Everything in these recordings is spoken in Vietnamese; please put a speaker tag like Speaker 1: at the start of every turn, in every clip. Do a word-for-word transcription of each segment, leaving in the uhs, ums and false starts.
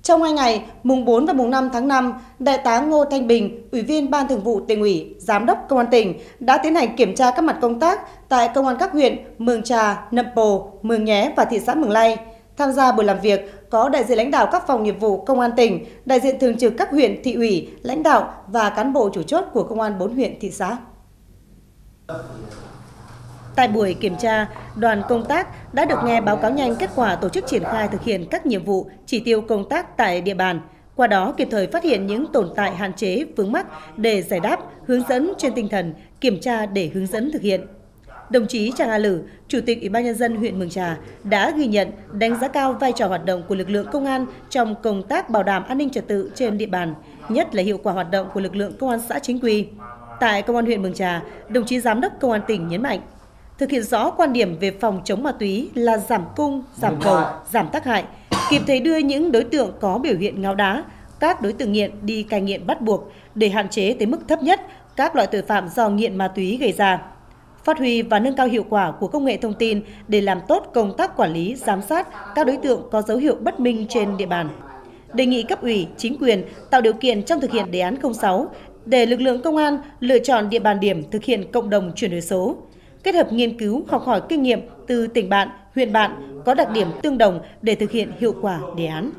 Speaker 1: Trong hai ngày, mùng bốn và mùng năm tháng năm, Đại tá Ngô Thanh Bình, Ủy viên Ban Thường vụ Tỉnh ủy, Giám đốc Công an tỉnh đã tiến hành kiểm tra các mặt công tác tại công an các huyện Mường Trà, Nậm Pồ, Mường Nhé và thị xã Mường Lây. Tham gia buổi làm việc có đại diện lãnh đạo các phòng nghiệp vụ Công an tỉnh, đại diện thường trực các huyện, thị ủy, lãnh đạo và cán bộ chủ chốt của Công an bốn huyện, thị xã. Tại buổi kiểm tra, đoàn công tác đã được nghe báo cáo nhanh kết quả tổ chức triển khai thực hiện các nhiệm vụ, chỉ tiêu công tác tại địa bàn. Qua đó kịp thời phát hiện những tồn tại, hạn chế, vướng mắc để giải đáp, hướng dẫn trên tinh thần kiểm tra để hướng dẫn thực hiện. Đồng chí Tràng A Lử, Chủ tịch Ủy ban Nhân dân huyện Mường Trà đã ghi nhận, đánh giá cao vai trò hoạt động của lực lượng công an trong công tác bảo đảm an ninh trật tự trên địa bàn, nhất là hiệu quả hoạt động của lực lượng công an xã chính quy. Tại Công an huyện Mường Trà, đồng chí Giám đốc Công an tỉnh nhấn mạnh, thực hiện rõ quan điểm về phòng chống ma túy là giảm cung, giảm cầu, giảm tác hại, kịp thời đưa những đối tượng có biểu hiện ngáo đá, các đối tượng nghiện đi cai nghiện bắt buộc để hạn chế tới mức thấp nhất các loại tội phạm do nghiện ma túy gây ra. Phát huy và nâng cao hiệu quả của công nghệ thông tin để làm tốt công tác quản lý, giám sát các đối tượng có dấu hiệu bất minh trên địa bàn. Đề nghị cấp ủy, chính quyền tạo điều kiện trong thực hiện đề án không sáu để lực lượng công an lựa chọn địa bàn điểm thực hiện cộng đồng chuyển đổi số, kết hợp nghiên cứu, học hỏi kinh nghiệm từ tỉnh bạn, huyện bạn có đặc điểm tương đồng để thực hiện hiệu quả đề án.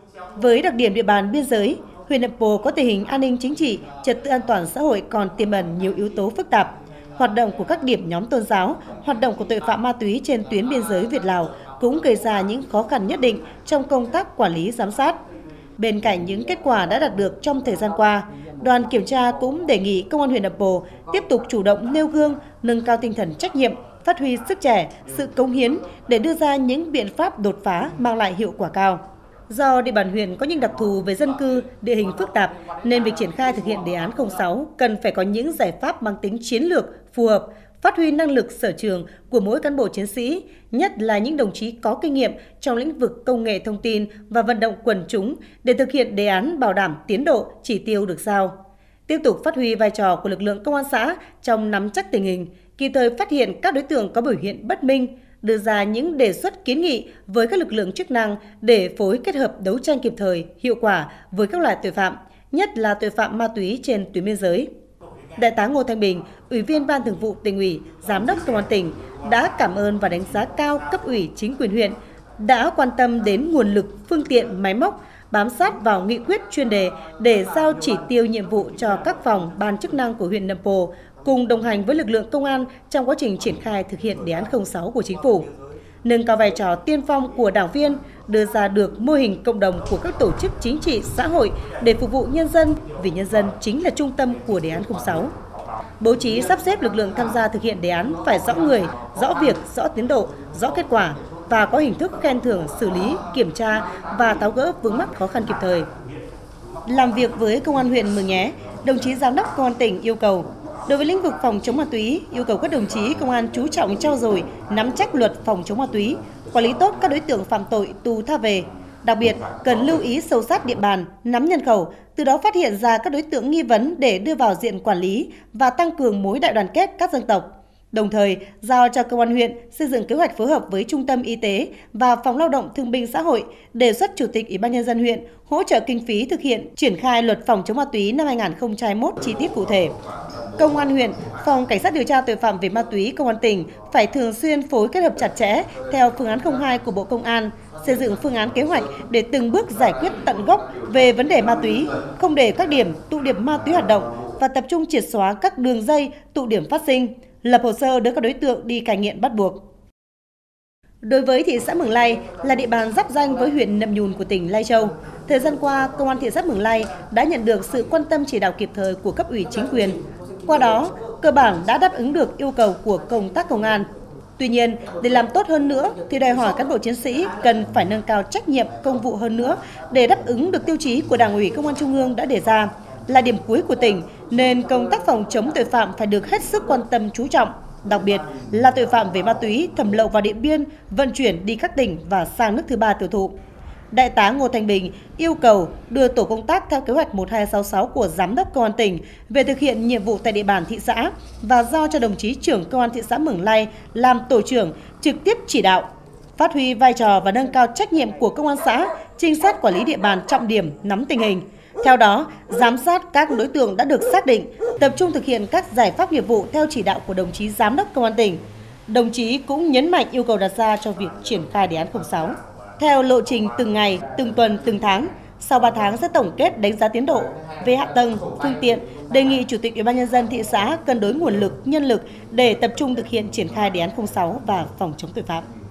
Speaker 1: Với đặc điểm địa bàn biên giới, huyện Nậm Pồ có tình hình an ninh chính trị, trật tự an toàn xã hội còn tiềm ẩn nhiều yếu tố phức tạp. Hoạt động của các điểm nhóm tôn giáo, hoạt động của tội phạm ma túy trên tuyến biên giới Việt-Lào cũng gây ra những khó khăn nhất định trong công tác quản lý giám sát. Bên cạnh những kết quả đã đạt được trong thời gian qua, đoàn kiểm tra cũng đề nghị Công an huyện Nậm Pồ tiếp tục chủ động nêu gương, nâng cao tinh thần trách nhiệm, phát huy sức trẻ, sự cống hiến để đưa ra những biện pháp đột phá mang lại hiệu quả cao. Do địa bàn huyện có những đặc thù về dân cư, địa hình phức tạp, nên việc triển khai thực hiện đề án không sáu cần phải có những giải pháp mang tính chiến lược, phù hợp, phát huy năng lực sở trường của mỗi cán bộ chiến sĩ, nhất là những đồng chí có kinh nghiệm trong lĩnh vực công nghệ thông tin và vận động quần chúng để thực hiện đề án bảo đảm tiến độ, chỉ tiêu được giao. Tiếp tục phát huy vai trò của lực lượng công an xã trong nắm chắc tình hình, kịp thời phát hiện các đối tượng có biểu hiện bất minh, đưa ra những đề xuất kiến nghị với các lực lượng chức năng để phối kết hợp đấu tranh kịp thời, hiệu quả với các loại tội phạm, nhất là tội phạm ma túy trên tuyến biên giới. Đại tá Ngô Thanh Bình, Ủy viên Ban Thường vụ Tỉnh ủy, Giám đốc Công an tỉnh đã cảm ơn và đánh giá cao cấp ủy chính quyền huyện đã quan tâm đến nguồn lực, phương tiện, máy móc, bám sát vào nghị quyết chuyên đề để giao chỉ tiêu nhiệm vụ cho các phòng, ban chức năng của huyện Nậm Pồ cùng đồng hành với lực lượng công an trong quá trình triển khai thực hiện đề án không sáu của chính phủ. Nâng cao vai trò tiên phong của đảng viên, đưa ra được mô hình cộng đồng của các tổ chức chính trị, xã hội để phục vụ nhân dân, vì nhân dân chính là trung tâm của đề án không sáu. Bố trí sắp xếp lực lượng tham gia thực hiện đề án phải rõ người, rõ việc, rõ tiến độ, rõ kết quả và có hình thức khen thưởng, xử lý, kiểm tra và tháo gỡ vướng mắc khó khăn kịp thời. Làm việc với Công an huyện Mường Nhé, đồng chí Giám đốc Công an tỉnh yêu cầu đối với lĩnh vực phòng chống ma túy, yêu cầu các đồng chí công an chú trọng trau dồi, nắm chắc luật phòng chống ma túy, quản lý tốt các đối tượng phạm tội tù tha về. Đặc biệt, cần lưu ý sâu sát địa bàn, nắm nhân khẩu, từ đó phát hiện ra các đối tượng nghi vấn để đưa vào diện quản lý và tăng cường mối đại đoàn kết các dân tộc. Đồng thời, giao cho Công an huyện xây dựng kế hoạch phối hợp với Trung tâm Y tế và Phòng Lao động Thương binh Xã hội, đề xuất Chủ tịch Ủy ban Nhân dân huyện hỗ trợ kinh phí thực hiện triển khai luật phòng chống ma túy năm hai nghìn không trăm hai mươi mốt chi tiết cụ thể. Công an huyện, Phòng Cảnh sát điều tra tội phạm về ma túy Công an tỉnh phải thường xuyên phối kết hợp chặt chẽ theo phương án không hai của Bộ Công an, xây dựng phương án kế hoạch để từng bước giải quyết tận gốc về vấn đề ma túy, không để các điểm tụ điểm ma túy hoạt động và tập trung triệt xóa các đường dây, tụ điểm phát sinh, lập hồ sơ đưa các đối tượng đi cai nghiện bắt buộc. Đối với thị xã Mường Lây là địa bàn giáp ranh với huyện Nậm Nhùn của tỉnh Lai Châu, thời gian qua, Công an thị xã Mường Lây đã nhận được sự quan tâm chỉ đạo kịp thời của cấp ủy chính quyền. Qua đó, cơ bản đã đáp ứng được yêu cầu của công tác công an. Tuy nhiên, để làm tốt hơn nữa thì đòi hỏi cán bộ chiến sĩ cần phải nâng cao trách nhiệm công vụ hơn nữa để đáp ứng được tiêu chí của Đảng ủy Công an Trung ương đã đề ra. Là điểm cuối của tỉnh, nên công tác phòng chống tội phạm phải được hết sức quan tâm chú trọng, đặc biệt là tội phạm về ma túy, thẩm lậu vào Điện Biên, vận chuyển đi các tỉnh và sang nước thứ ba tiêu thụ. Đại tá Ngô Thanh Bình yêu cầu đưa tổ công tác theo kế hoạch một hai sáu sáu của Giám đốc Công an tỉnh về thực hiện nhiệm vụ tại địa bàn thị xã và giao cho đồng chí trưởng Công an thị xã Mường Lây làm tổ trưởng trực tiếp chỉ đạo, phát huy vai trò và nâng cao trách nhiệm của Công an xã trinh sát quản lý địa bàn trọng điểm nắm tình hình. Theo đó, giám sát các đối tượng đã được xác định, tập trung thực hiện các giải pháp nghiệp vụ theo chỉ đạo của đồng chí Giám đốc Công an tỉnh. Đồng chí cũng nhấn mạnh yêu cầu đặt ra cho việc triển khai đề án không sáu. Theo lộ trình từng ngày, từng tuần, từng tháng, sau ba tháng sẽ tổng kết đánh giá tiến độ về hạ tầng, phương tiện, đề nghị Chủ tịch Ủy ban nhân dân thị xã cân đối nguồn lực, nhân lực để tập trung thực hiện triển khai đề án không sáu và phòng chống tội phạm.